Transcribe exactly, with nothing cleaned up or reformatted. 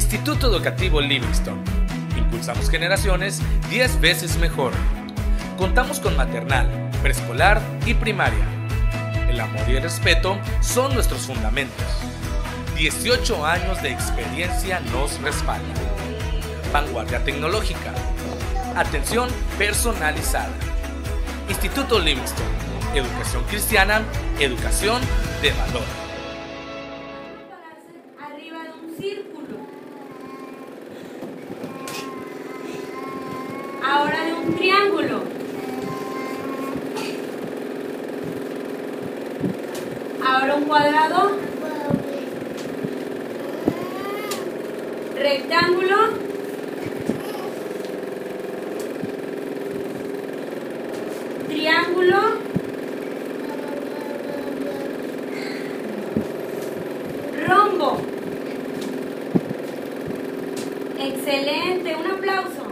Instituto Educativo Livingston. Impulsamos generaciones diez veces mejor. Contamos con maternal, preescolar y primaria. El amor y el respeto son nuestros fundamentos. dieciocho años de experiencia nos respaldan. Vanguardia tecnológica. Atención personalizada. Instituto Livingston. Educación cristiana, educación de valor. Arriba de un círculo. Ahora de un triángulo. Ahora un cuadrado. Rectángulo. Triángulo. Rombo. Excelente, un aplauso.